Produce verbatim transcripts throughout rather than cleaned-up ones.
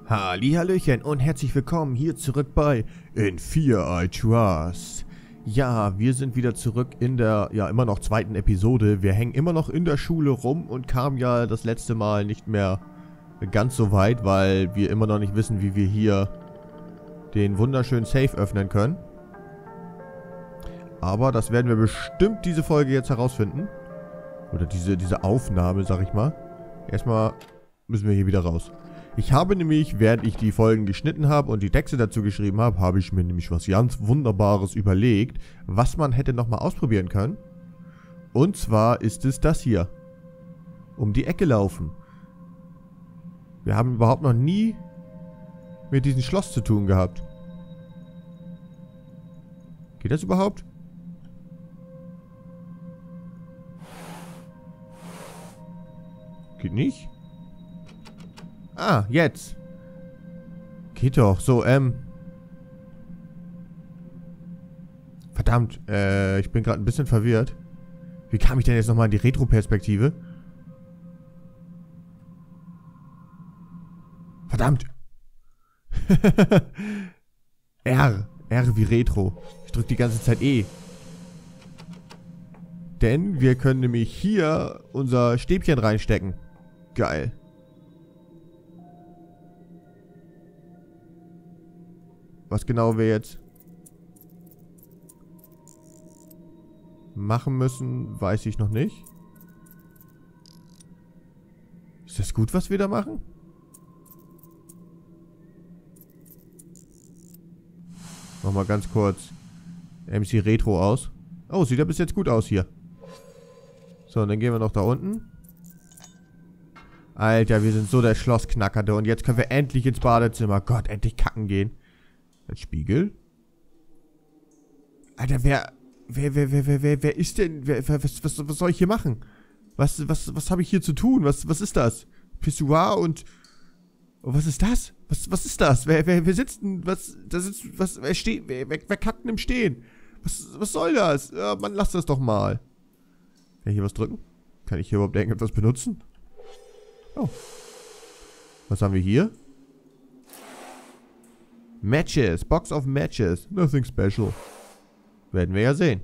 Hallihallöchen und herzlich willkommen hier zurück bei In Fear I Trust. Ja, wir sind wieder zurück in der, ja immer noch zweiten Episode. Wir hängen immer noch in der Schule rum und kamen ja das letzte Mal nicht mehr ganz so weit, weil wir immer noch nicht wissen, wie wir hier den wunderschönen Safe öffnen können. Aber das werden wir bestimmt diese Folge jetzt herausfinden. Oder diese, diese Aufnahme, sag ich mal. Erstmal müssen wir hier wieder raus. Ich habe nämlich, während ich die Folgen geschnitten habe und die Texte dazu geschrieben habe, habe ich mir nämlich was ganz Wunderbares überlegt, was man hätte nochmal ausprobieren können. Und zwar ist es das hier. Um die Ecke laufen. Wir haben überhaupt noch nie mit diesem Schloss zu tun gehabt. Geht das überhaupt? Geht nicht? Ah, jetzt. Geht doch. So, ähm. Verdammt, äh, ich bin gerade ein bisschen verwirrt. Wie kam ich denn jetzt nochmal in die Retro-Perspektive? Verdammt. R. R wie Retro. Ich drücke die ganze Zeit E. Denn wir können nämlich hier unser Stäbchen reinstecken. Geil. Was genau wir jetzt machen müssen, weiß ich noch nicht. Ist das gut, was wir da machen? Mach mal ganz kurz M C Retro aus. Oh, sieht ja bis jetzt gut aus hier. So, und dann gehen wir noch da unten. Alter, wir sind so der Schlossknackerte. Und jetzt können wir endlich ins Badezimmer. Gott, endlich kacken gehen. Ein Spiegel? Alter, wer, wer, wer, wer, wer, wer, wer ist denn, wer, was, was, was soll ich hier machen? Was, was, was habe ich hier zu tun? Was, was ist das? Pissoir und, oh, was ist das? Was, was ist das? Wer, wer, wer sitzt denn, was, da sitzt, was, wer steht, wer, wer, wer kackt denn im Stehen? Was, was soll das? Ja, Mann, lass das doch mal. Kann ich hier was drücken? Kann ich hier überhaupt irgendetwas benutzen? Oh. Was haben wir hier? Matches. Box of Matches. Nothing special. Werden wir ja sehen.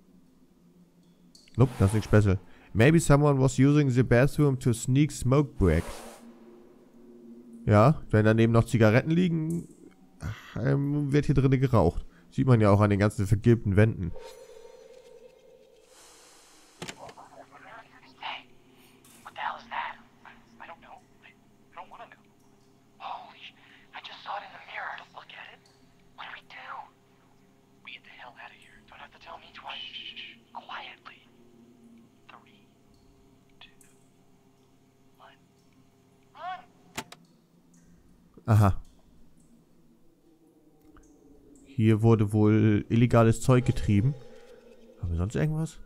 Nope, nothing special. Maybe someone was using the bathroom to sneak smoke breaks. Ja, wenn daneben noch Zigaretten liegen, ähm, wird hier drinnen geraucht. Sieht man ja auch an den ganzen vergilbten Wänden. Aha. Hier wurde wohl illegales Zeug getrieben. Haben wir sonst irgendwas?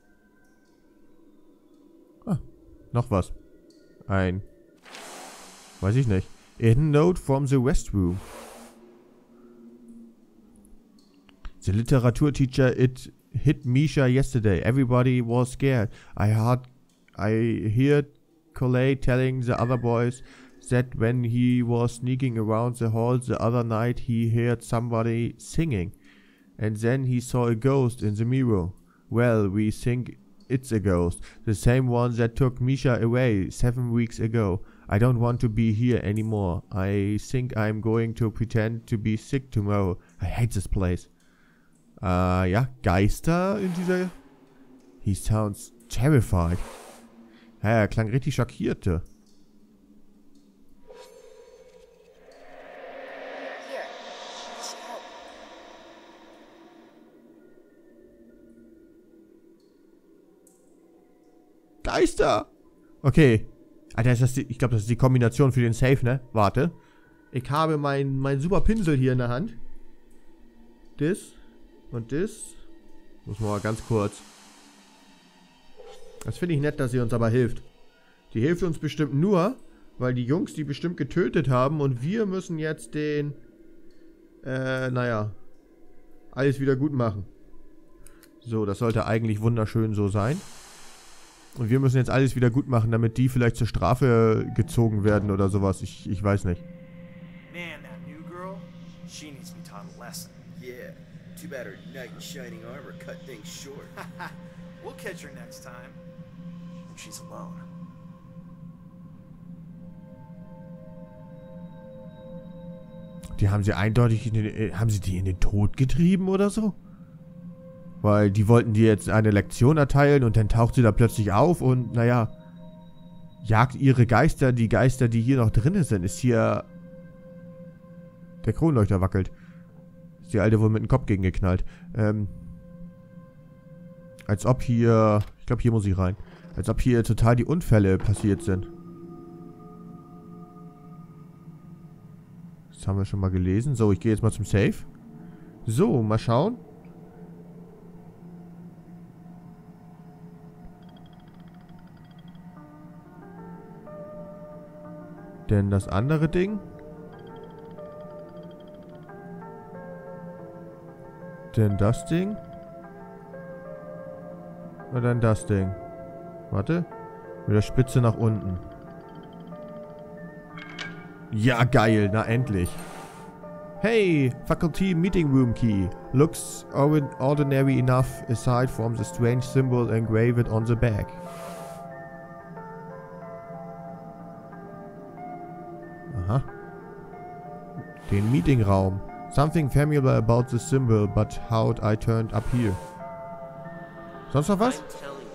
Ah, noch was. Ein... Weiß ich nicht. A note from the restroom. The literature teacher, it hit Misha yesterday. Everybody was scared. I heard... I heard Coley telling the other boys that when he was sneaking around the hall the other night he heard somebody singing. And then he saw a ghost in the mirror. Well, we think it's a ghost. The same one that took Misha away seven weeks ago. I don't want to be here anymore. I think I'm going to pretend to be sick tomorrow. I hate this place. Äh, uh, ja, Geister in dieser... He sounds terrified. Ja, er klang richtig schockiert. Geister! Okay. Alter, ist das die, ich glaube, das ist die Kombination für den Safe, ne? Warte. Ich habe meinen mein super Pinsel hier in der Hand. Das. Und das. Muss man mal ganz kurz. Das finde ich nett, dass sie uns aber hilft. Die hilft uns bestimmt nur, weil die Jungs die bestimmt getötet haben und wir müssen jetzt den, äh, naja, alles wieder gut machen. So, das sollte eigentlich wunderschön so sein. Und wir müssen jetzt alles wieder gut machen, damit die vielleicht zur Strafe gezogen werden oder sowas. Ich, ich weiß nicht. She needs to be taught a lesson. Yeah, too bad her knight in shining armor cut things short. We'll catch her next time. When she's alone. Die haben sie eindeutig in den, haben sie die in den Tod getrieben oder so? Weil die wollten dir jetzt eine Lektion erteilen und dann taucht sie da plötzlich auf und, naja, jagt ihre Geister, die Geister, die hier noch drin sind. Ist hier... Der Kronleuchter wackelt. Ist die Alte wohl mit dem Kopf gegengeknallt. Ähm... Als ob hier... Ich glaube, hier muss ich rein. Als ob hier total die Unfälle passiert sind. Das haben wir schon mal gelesen. So, ich gehe jetzt mal zum Safe. So, mal schauen. Denn das andere Ding. Denn das Ding. Und dann das Ding. Warte. Mit der Spitze nach unten. Ja, geil. Na, endlich. Hey, Faculty Meeting Room Key. Looks ordinary enough aside from the strange symbol engraved on the back. Aha. Den Meetingraum. Something familiar about the symbol, but how'd I turned up here? Sonst noch was?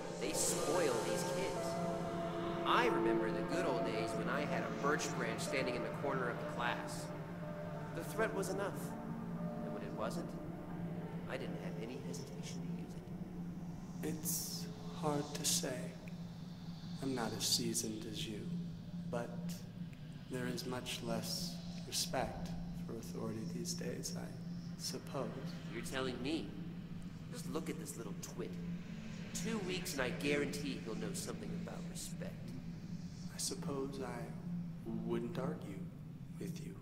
Standing in the corner of the class. The threat was enough. And when it wasn't, I didn't have any hesitation to use it. It's hard to say. I'm not as seasoned as you, but there is much less respect for authority these days, I suppose. You're telling me? Just look at this little twit. Two weeks and I guarantee he'll know something about respect. I suppose I wouldn't argue with you.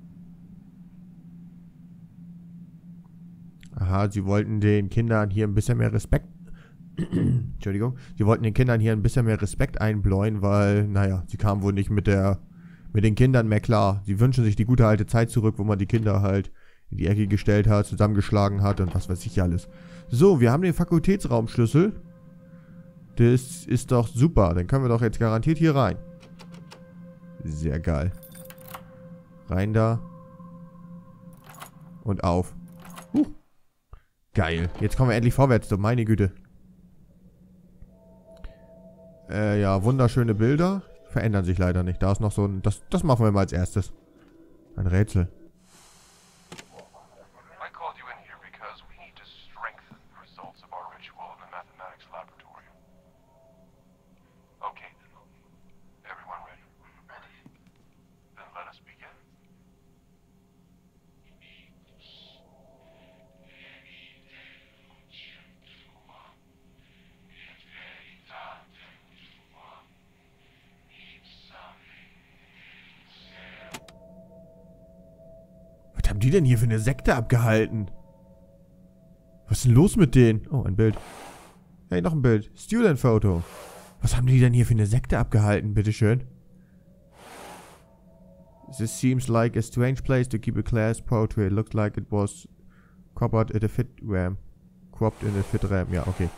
Aha, sie wollten den Kindern hier ein bisschen mehr Respekt... Entschuldigung. Sie wollten den Kindern hier ein bisschen mehr Respekt einbläuen, weil, naja, sie kamen wohl nicht mit der... mit den Kindern mehr klar. Sie wünschen sich die gute alte Zeit zurück, wo man die Kinder halt in die Ecke gestellt hat, zusammengeschlagen hat und was weiß ich alles. So, wir haben den Fakultätsraumschlüssel. Das ist doch super. Dann können wir doch jetzt garantiert hier rein. Sehr geil. Rein da. Und auf. Huh. Geil. Jetzt kommen wir endlich vorwärts, du meine Güte. Äh, ja, wunderschöne Bilder. Verändern sich leider nicht. Da ist noch so ein... Das, das machen wir mal als erstes. Ein Rätsel. Was haben die denn hier für eine Sekte abgehalten? Was ist denn los mit denen? Oh, ein Bild. Hey, noch ein Bild. Student-Foto. Was haben die denn hier für eine Sekte abgehalten, bitteschön? This seems like a strange place to keep a class portrait. Looks like it was covered in a fit ram. Cropped in a fit ram. Ja, okay.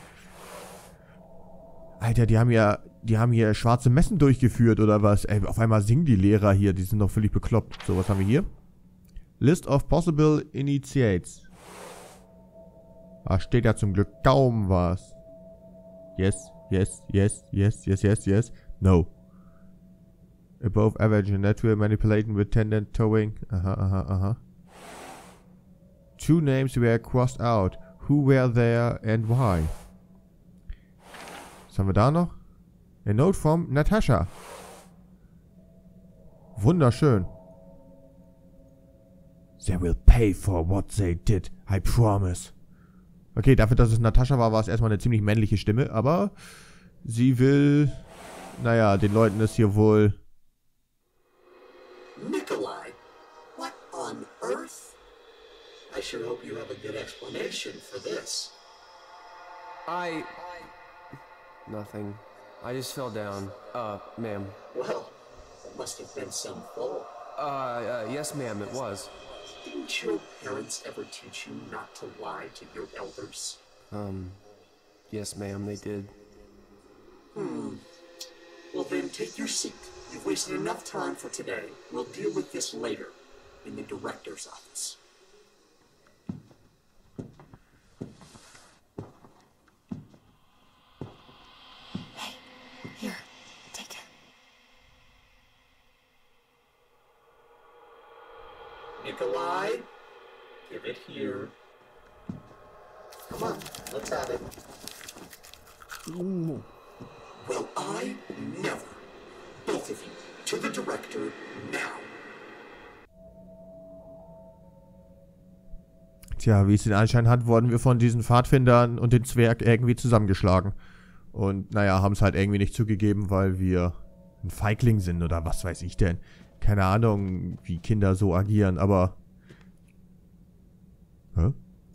Alter, die haben ja... Die haben hier schwarze Messen durchgeführt, oder was? Ey, auf einmal singen die Lehrer hier. Die sind doch völlig bekloppt. So, was haben wir hier? List of possible initiates. Da steht ja zum Glück kaum was. Yes, yes, yes, yes, yes, yes, yes. No. Above average natural manipulating with tendon towing. Aha, aha, aha. Two names were crossed out. Who were there and why? Was haben wir da noch? A note from Natasha. Wunderschön. They will pay for what they did, I promise. Okay, dafür, dass es Natascha war, war es erstmal eine ziemlich männliche Stimme, aber sie will, naja, den Leuten ist hier wohl... Nikolai, what on earth? I sure hope you have a good explanation for this. I... Nothing. I just fell down. Uh, ma'am. Well, it must have been some fall. Uh, uh yes, ma'am, it was. Didn't Didn't your parents ever teach you not to lie to your elders? Um, yes, ma'am, they did. Hmm. Well then, take your seat. You've wasted enough time for today. We'll deal with this later, in the director's office. Hey, here, take it. Nikolai, give it here. Come on, let's have it. Ooh. Well, I never. Both of you, to the director, now. Tja, wie es den Anschein hat, wurden wir von diesen Pfadfindern und den Zwerg irgendwie zusammengeschlagen. Und naja, haben es halt irgendwie nicht zugegeben, weil wir ein Feigling sind oder was weiß ich denn. Keine Ahnung, wie Kinder so agieren, aber... Hä?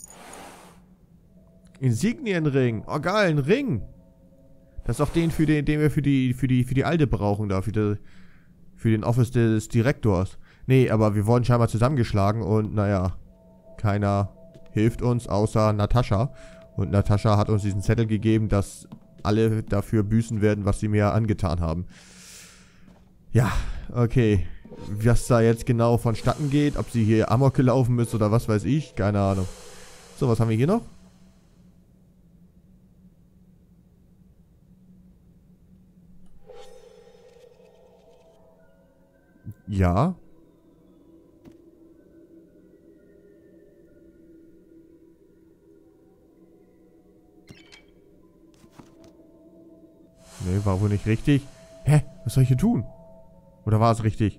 Insignienring. Oh geil, ein Ring. Das ist auch den, für den, den wir für die, für die, für die Alte brauchen da, für, die, für den Office des Direktors. Nee, aber wir wurden scheinbar zusammengeschlagen und naja, keiner hilft uns, außer Natascha. Und Natascha hat uns diesen Zettel gegeben, dass alle dafür büßen werden, was sie mir angetan haben. Ja, okay. Was da jetzt genau vonstatten geht, ob sie hier Amok gelaufen ist oder was weiß ich, keine Ahnung. So, was haben wir hier noch? Ja. Nee, war wohl nicht richtig. Hä? Was soll ich hier tun? Oder war es richtig?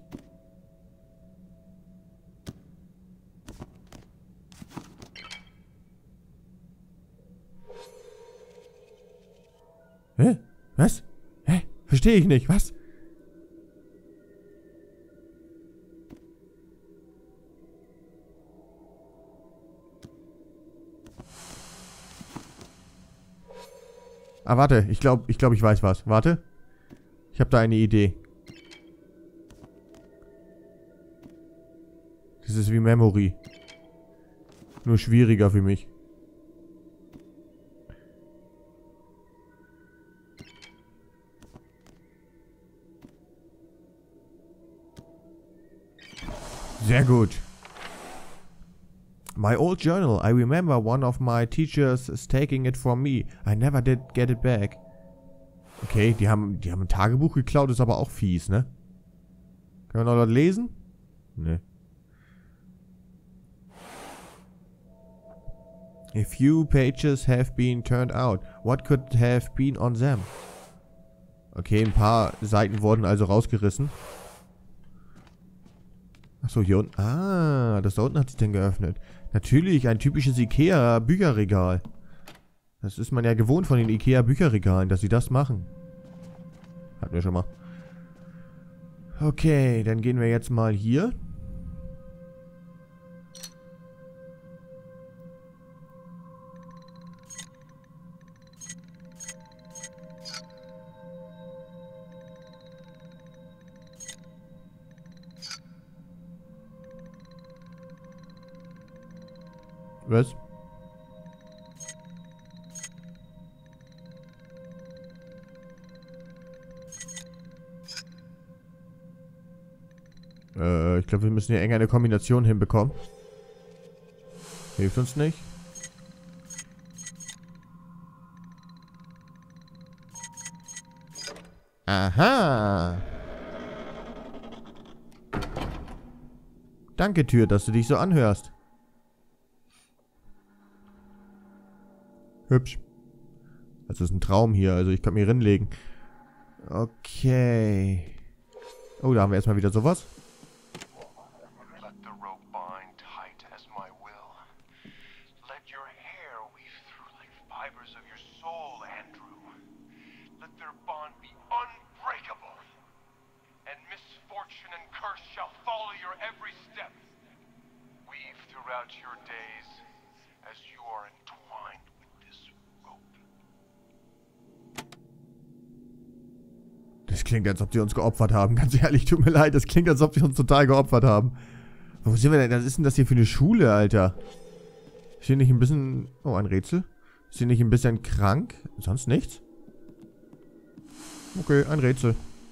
Hä? Was? Hä? Verstehe ich nicht. Was? Ah, warte. Ich glaube, ich glaube, ich weiß was. Warte. Ich habe da eine Idee. Das ist wie Memory. Nur schwieriger für mich. Sehr gut. My old journal. I remember one of my teachers is taking it from me. I never did get it back. Okay, die haben, die haben ein Tagebuch geklaut, ist aber auch fies, ne? Können wir noch was lesen? Ne. A few pages have been turned out. What could have been on them? Okay, ein paar Seiten wurden also rausgerissen. Achso, hier unten. Ah, das da unten hat sich denn geöffnet. Natürlich, ein typisches Ikea-Bücherregal. Das ist man ja gewohnt von den Ikea-Bücherregalen, dass sie das machen. Hatten wir schon mal. Okay, dann gehen wir jetzt mal hier. Was? Äh, ich glaube, wir müssen hier eng eine Kombination hinbekommen. Hilft uns nicht. Aha. Danke, Tür, dass du dich so anhörst. Hübsch. Das ist ein Traum hier, also ich kann mich hinlegen. Okay. Oh, da haben wir erstmal wieder sowas. Let the rope bind tight as my will. Let your hair weave through like fibers of your soul, Andrew. Let their bond be unbreakable. And misfortune and curse shall follow your every step. Weave throughout your days as you are entwined. Das klingt, als ob die uns geopfert haben. Ganz ehrlich, tut mir leid. Das klingt, als ob die uns total geopfert haben. Wo sind wir denn? Was ist denn das hier für eine Schule, Alter? Ist hier nicht ein bisschen... Oh, ein Rätsel. Ist hier nicht ein bisschen krank? Sonst nichts? Okay, ein Rätsel.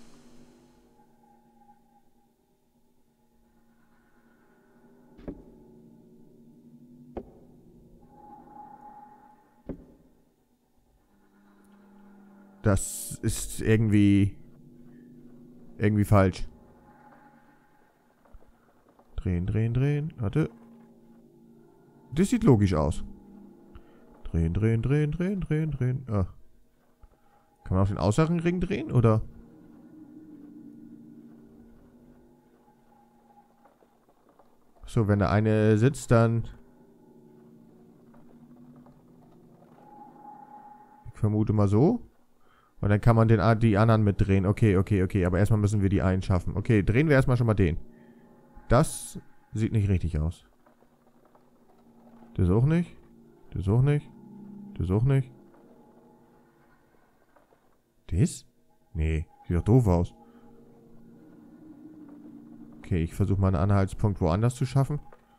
Das ist irgendwie... irgendwie falsch. Drehen, drehen, drehen. Warte. Das sieht logisch aus. Drehen, drehen, drehen, drehen, drehen, drehen. Ah. Kann man auf den Außenring drehen, oder? So, wenn der eine sitzt, dann... Ich vermute mal so. Und dann kann man den, die anderen mitdrehen. Okay, okay, okay. Aber erstmal müssen wir die einen schaffen. Okay, drehen wir erstmal schon mal den. Das sieht nicht richtig aus. Das auch nicht. Das auch nicht. Das auch nicht. Das? Nee, sieht doch doof aus. Okay, ich versuche mal einen Anhaltspunkt woanders zu schaffen.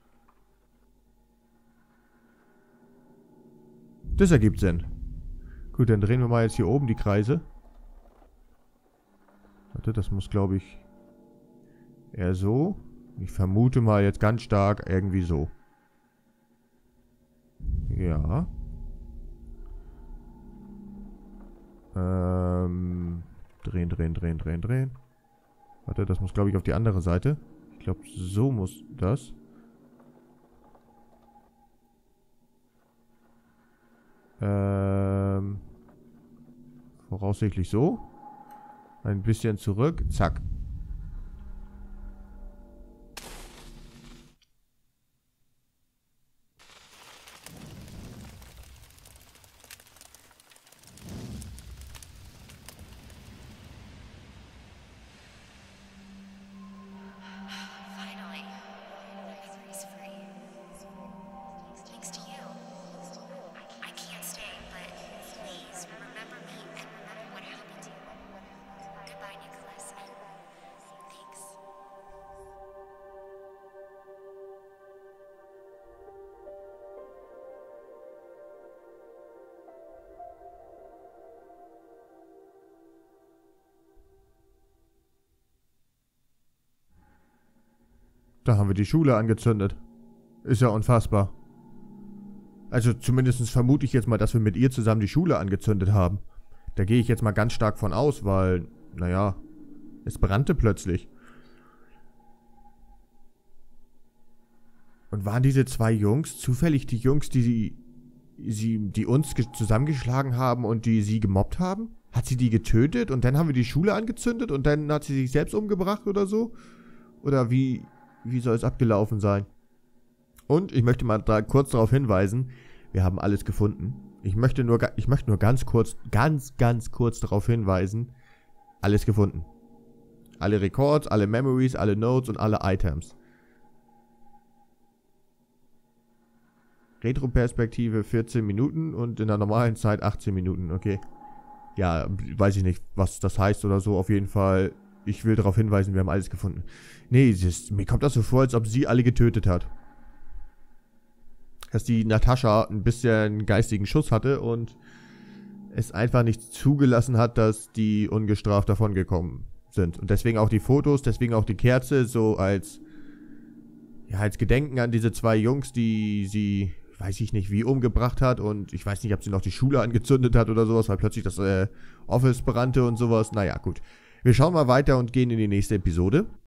Das ergibt Sinn. Gut, dann drehen wir mal jetzt hier oben die Kreise. Warte, das muss, glaube ich, eher so. Ich vermute mal jetzt ganz stark irgendwie so. Ja. Ähm, drehen, drehen, drehen, drehen, drehen. Warte, das muss, glaube ich, auf die andere Seite. Ich glaube, so muss das. Ähm, voraussichtlich so. Ein bisschen zurück. Zack. Da haben wir die Schule angezündet. Ist ja unfassbar. Also zumindest vermute ich jetzt mal, dass wir mit ihr zusammen die Schule angezündet haben. Da gehe ich jetzt mal ganz stark von aus, weil, naja, es brannte plötzlich. Und waren diese zwei Jungs zufällig die Jungs, die sie, sie die uns zusammengeschlagen haben und die sie gemobbt haben? Hat sie die getötet und dann haben wir die Schule angezündet und dann hat sie sich selbst umgebracht oder so? Oder wie... Wie soll es abgelaufen sein? Und ich möchte mal da kurz darauf hinweisen, wir haben alles gefunden. Ich möchte nur, ich möchte nur ganz kurz, ganz, ganz kurz darauf hinweisen, alles gefunden. Alle Records, alle Memories, alle Notes und alle Items. Retro-Perspektive vierzehn Minuten und in der normalen Zeit achtzehn Minuten, okay. Ja, weiß ich nicht, was das heißt oder so, auf jeden Fall... Ich will darauf hinweisen, wir haben alles gefunden. Nee, ist, mir kommt das so vor, als ob sie alle getötet hat. Dass die Natascha ein bisschen geistigen Schuss hatte und es einfach nicht zugelassen hat, dass die ungestraft davongekommen sind. Und deswegen auch die Fotos, deswegen auch die Kerze, so als, ja, als Gedenken an diese zwei Jungs, die sie, weiß ich nicht, wie umgebracht hat. Und ich weiß nicht, ob sie noch die Schule angezündet hat oder sowas, weil plötzlich das äh, Office brannte und sowas. Naja, gut. Wir schauen mal weiter und gehen in die nächste Episode.